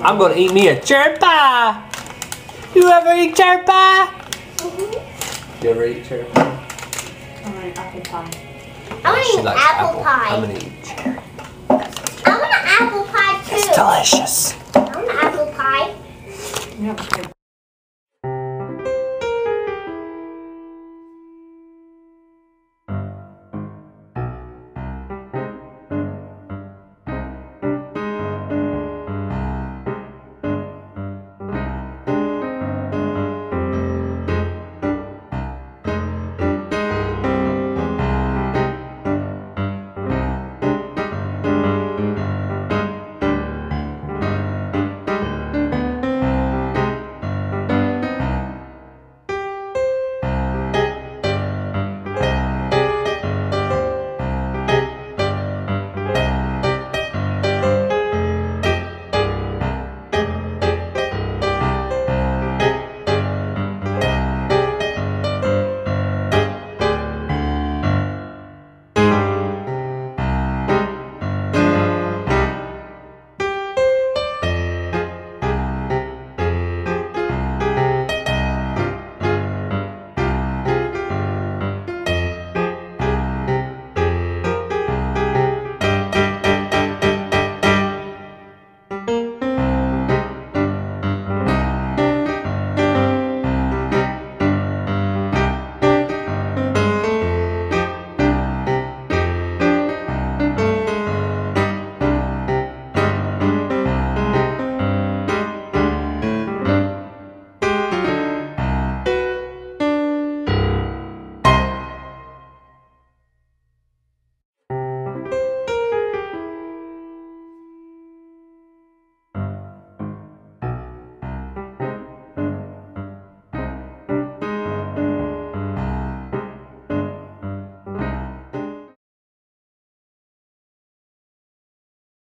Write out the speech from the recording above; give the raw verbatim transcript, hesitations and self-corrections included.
I'm gonna eat me a cherry pie. You ever eat cherry pie? Mm-hmm. You ever eat cherry pie? I want an apple pie. I want to eat apple, apple pie. I'm gonna eat cherry. I want an apple pie too. It's delicious. I want an apple pie. Yeah.